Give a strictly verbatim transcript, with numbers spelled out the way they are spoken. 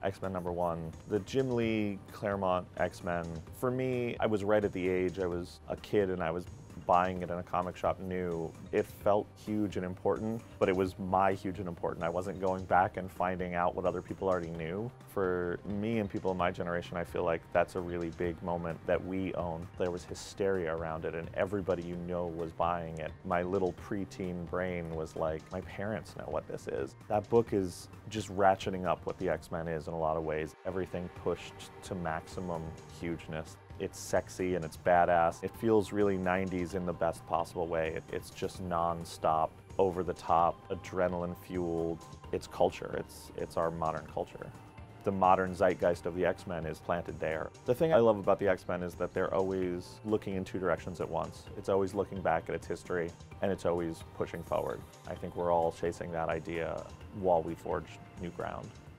X-Men number one. The Jim Lee Claremont X-Men, for me, I was right at the age, I was a kid and I was buying it in a comic shop new. It felt huge and important, but it was my huge and important. I wasn't going back and finding out what other people already knew. For me and people in my generation, I feel like that's a really big moment that we own. There was hysteria around it and everybody you know was buying it. My little preteen brain was like, my parents know what this is. That book is just ratcheting up what the X-Men is in a lot of ways. Everything pushed to maximum hugeness. It's sexy and it's badass. It feels really nineties in the best possible way. It, it's just non-stop, over-the-top, adrenaline-fueled. It's culture. It's, it's our modern culture. The modern zeitgeist of the X-Men is planted there. The thing I love about the X-Men is that they're always looking in two directions at once. It's always looking back at its history, and it's always pushing forward. I think we're all chasing that idea while we forge new ground.